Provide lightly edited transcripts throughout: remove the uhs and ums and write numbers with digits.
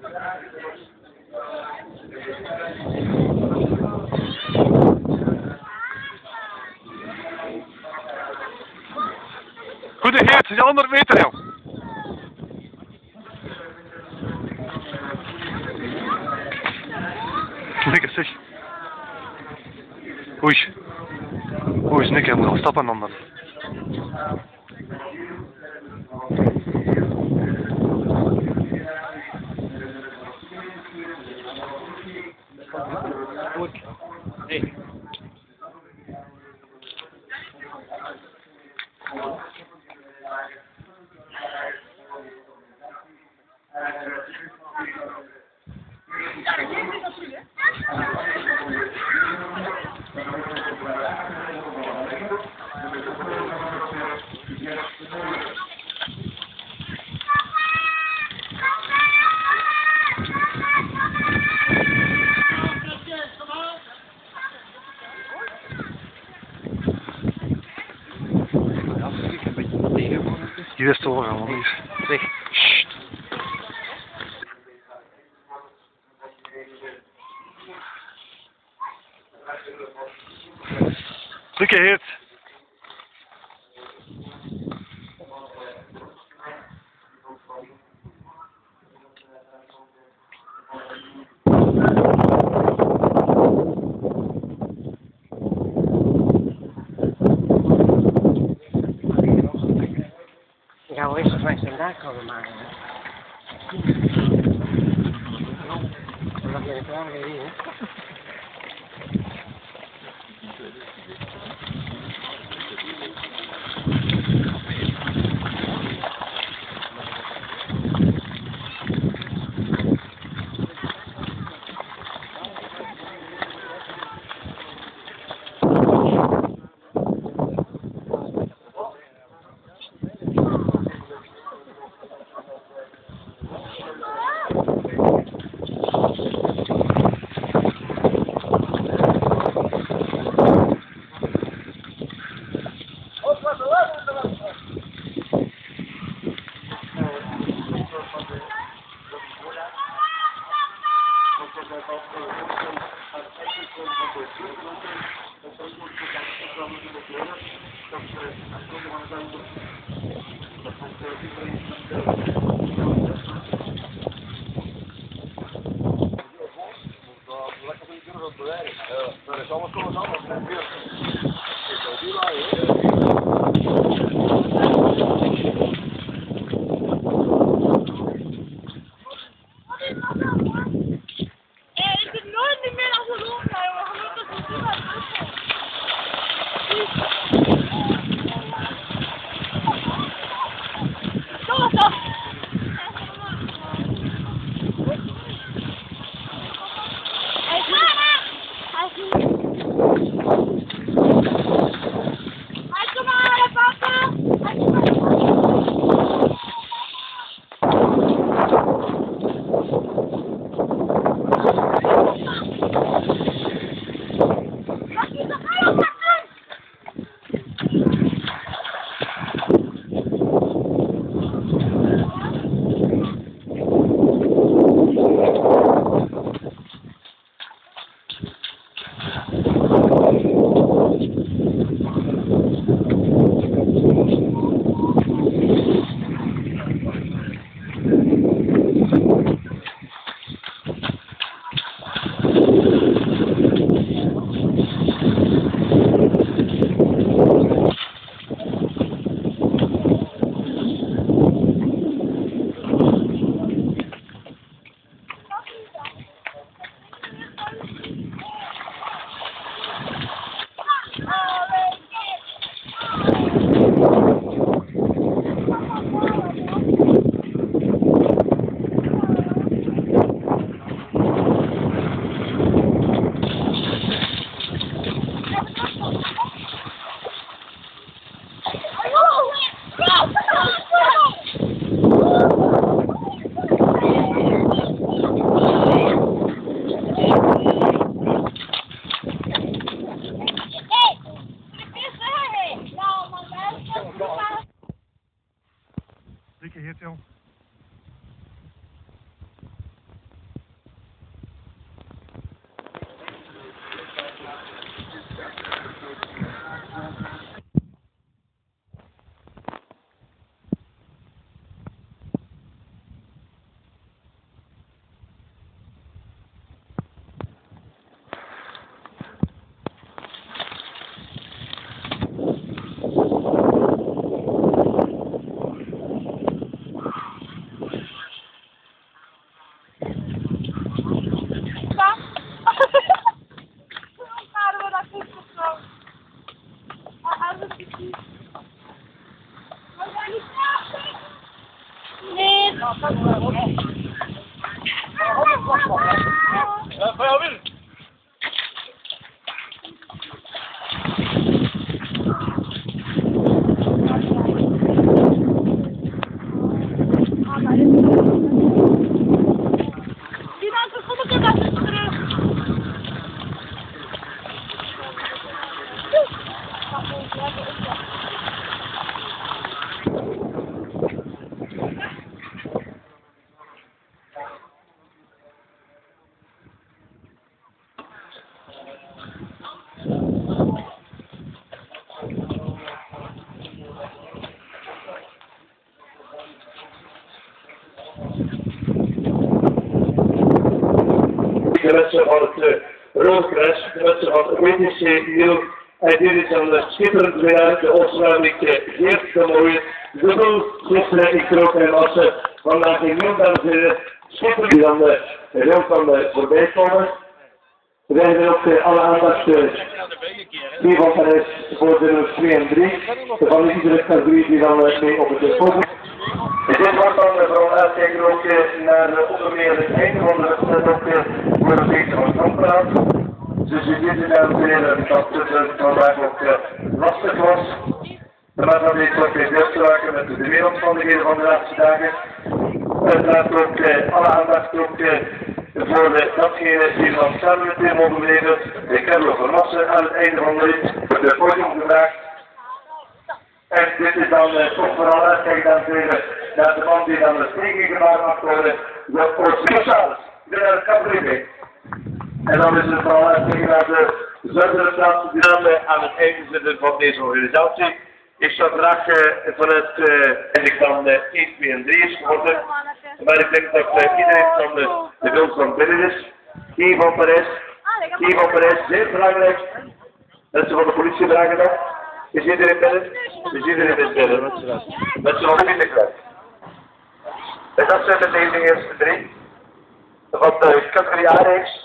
Goed Geert, het is de 100 meter joh. Lekker zeg. Oei. Oei, Nick, hij moet al stappen dan. Hey. Hier is het over allemaal niet. Zeg. Sst. Lekker Geert. Ja, hoe is het met vandaag komen maken? Dat ben ik klaar weer, hè? De mensen van het Roodkruis, de mensen van het WTC Nieuw. En dit is een schitterend weer, de Oostenrijke Geert de Mooie, dubbel gisteren in Kroken en Assen. Vandaag in Nieuw, dames en heren, schitterend die dan de rond van voorbij komen. We hebben ook alle aandacht die van Parijs voor de nummers 2 en 3. Van iedere categorie die dan mee op het podium. Dit wordt dan vooral uitkijken ook naar onder meer het einde van de wedstrijd ook voor de beter van Kampraat. Dus je ziet het dames en heren dat het vandaag ook lastig was. Maar dan heeft ook deel te maken met de weeromstandigheden van de laatste dagen. Uiteraard ook alle aandacht ook voor datgene die van samen met hem mogen beleven. De Carlo Vermassen aan het einde van de rit voor de podium gevraagd. En dit is dan toch vooral uitkijken dames en heren naar de man die dan de tegengevaar mag worden. De Oost-Charles, de categorie. En dan is het vooral uitkijken naar de zuidere plaatsen die dan aan het einde zitten van deze organisatie. Ik zou graag vanuit ik dan 1, 2 en 3 is geworden. Maar ik denk dat iedereen van de wil van binnen is. Guy van Parijs, zeer belangrijk. Mensen van de politie vragen dat. Is iedereen binnen? Is iedereen binnen? Met z'n allen binnengekomen. En dat zijn de deze eerste 3. Van de categorie A-reeks.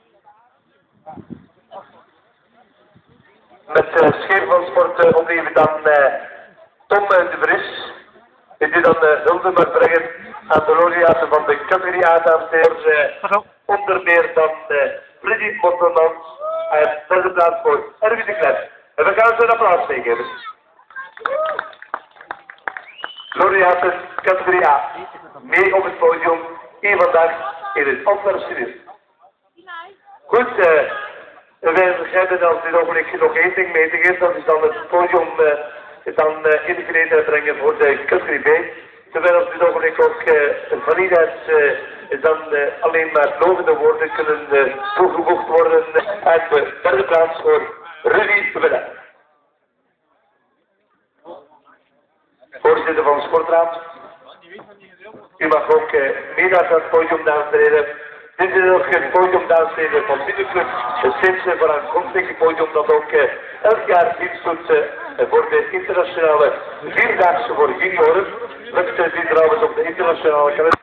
Met scheervansport opnemen dan Tom de Vries. Die dan hulde mag brengen aan de laureaten van de categorie A, dames en heren. Onder meer dan Freddy Mortemans en derde plaats voor Erwin de Klet. En we gaan ze een applaus meegeven. Laureaten categorie A. Mee op het podium. Hier vandaag in het Antwerpen. Goed, wij begrijpen als dit ogenblik nog één ding mee te geven. Dat is dan het podium dan in gereedheid brengen voor de categorie B. Terwijl op dit ogenblik ook van hieruit dan alleen maar lovende woorden kunnen toegevoegd worden. En de derde plaats voor Rudy Wille. Voorzitter van de Sportraad. U mag ook mee naar het podium, dames en heren. Dit is ook het podium, dames en heren, van Middenclub. Sinds voor een grondwettelijk podium dat ook elk jaar dienst doet voor de internationale vierdaagse voor junioren. Lukt die trouwens op de internationale kalender.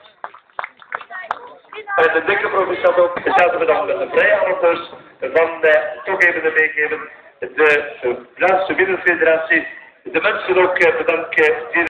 En de dikke provinciaal ook zaten we dan met de vrije amateurs van toch even te meegeven. De Vlaamse Wielerfederatie. De mensen ook bedanken.